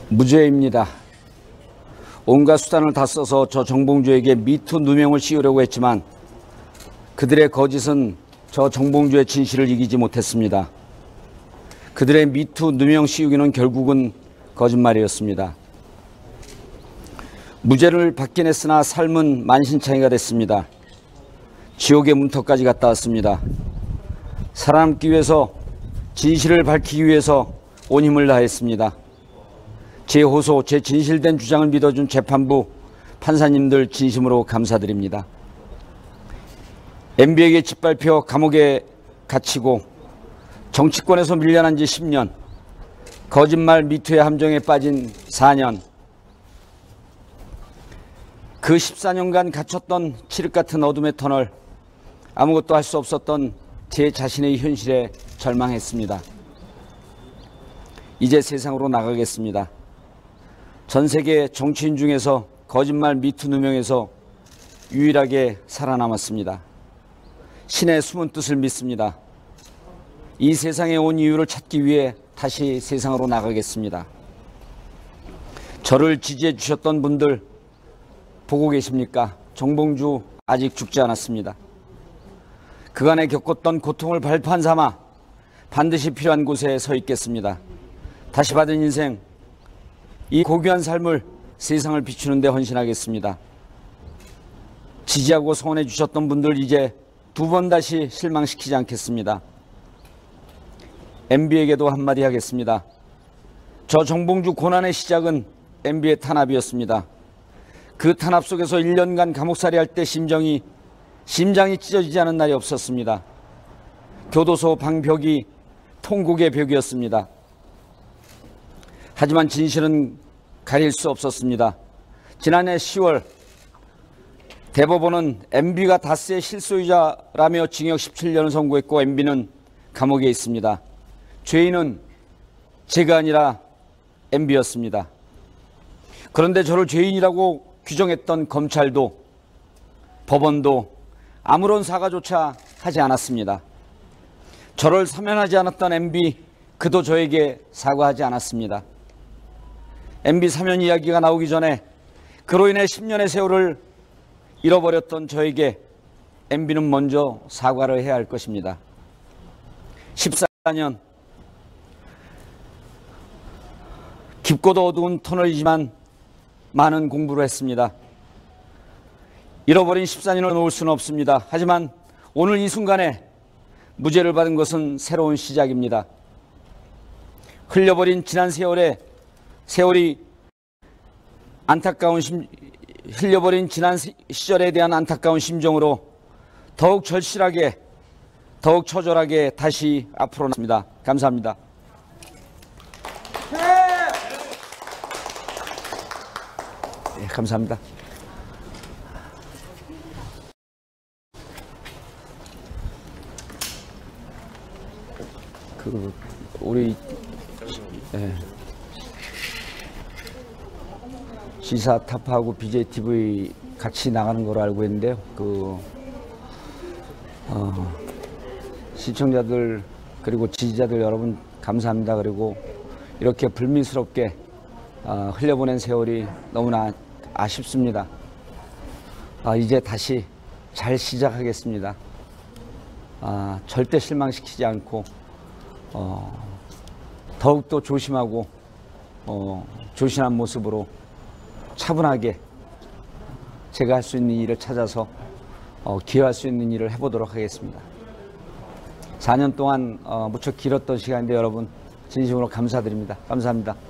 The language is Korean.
무죄입니다. 온갖 수단을 다 써서 저 정봉주에게 미투 누명을 씌우려고 했지만 그들의 거짓은 저 정봉주의 진실을 이기지 못했습니다. 그들의 미투 누명 씌우기는 결국은 거짓말이었습니다. 무죄를 받긴 했으나 삶은 만신창이가 됐습니다. 지옥의 문턱까지 갔다 왔습니다. 살아남기 위해서, 진실을 밝히기 위해서 온 힘을 다했습니다. 제 호소, 제 진실된 주장을 믿어준 재판부 판사님들 진심으로 감사드립니다. MB에게 짓밟혀 감옥에 갇히고 정치권에서 밀려난 지 10년, 거짓말 미투의 함정에 빠진 4년, 그 14년간 갇혔던 칠흑 같은 어둠의 터널, 아무것도 할 수 없었던 제 자신의 현실에 절망했습니다. 이제 세상으로 나가겠습니다. 전 세계 정치인 중에서 거짓말 미투 누명에서 유일하게 살아남았습니다. 신의 숨은 뜻을 믿습니다. 이 세상에 온 이유를 찾기 위해 다시 세상으로 나가겠습니다. 저를 지지해 주셨던 분들 보고 계십니까? 정봉주 아직 죽지 않았습니다. 그간에 겪었던 고통을 발판 삼아 반드시 필요한 곳에 서 있겠습니다. 다시 받은 인생, 이 고귀한 삶을 세상을 비추는 데 헌신하겠습니다. 지지하고 성원해 주셨던 분들 이제 두 번 다시 실망시키지 않겠습니다. MB에게도 한마디 하겠습니다. 저 정봉주 고난의 시작은 MB의 탄압이었습니다. 그 탄압 속에서 1년간 감옥살이 할 때 심장이 찢어지지 않은 날이 없었습니다. 교도소 방벽이 통곡의 벽이었습니다. 하지만 진실은 가릴 수 없었습니다. 지난해 10월 대법원은 MB가 다스의 실소유자라며 징역 17년을 선고했고 MB는 감옥에 있습니다. 죄인은 제가 아니라 MB였습니다. 그런데 저를 죄인이라고 규정했던 검찰도 법원도 아무런 사과조차 하지 않았습니다. 저를 사면하지 않았던 MB, 그도 저에게 사과하지 않았습니다. MB 사면 이야기가 나오기 전에 그로 인해 10년의 세월을 잃어버렸던 저에게 MB는 먼저 사과를 해야 할 것입니다. 14년, 깊고도 어두운 터널이지만 많은 공부를 했습니다. 잃어버린 14년을 놓을 수는 없습니다. 하지만 오늘 이 순간에 무죄를 받은 것은 새로운 시작입니다. 흘려버린 지난 흘려버린 지난 시절에 대한 안타까운 심정으로 더욱 절실하게, 더욱 처절하게 다시 앞으로 나갑니다. 감사합니다. 네, 감사합니다. 우리 지사타파하고 BJTV 같이 나가는 걸로 알고 있는데요. 시청자들 그리고 지지자들 여러분 감사합니다. 그리고 이렇게 불미스럽게 흘려보낸 세월이 너무나 아쉽습니다. 이제 다시 잘 시작하겠습니다. 절대 실망시키지 않고 더욱더 조심하고 조신한 모습으로 차분하게 제가 할 수 있는 일을 찾아서 기여할 수 있는 일을 해보도록 하겠습니다. 4년 동안 무척 길었던 시간인데 여러분 진심으로 감사드립니다. 감사합니다.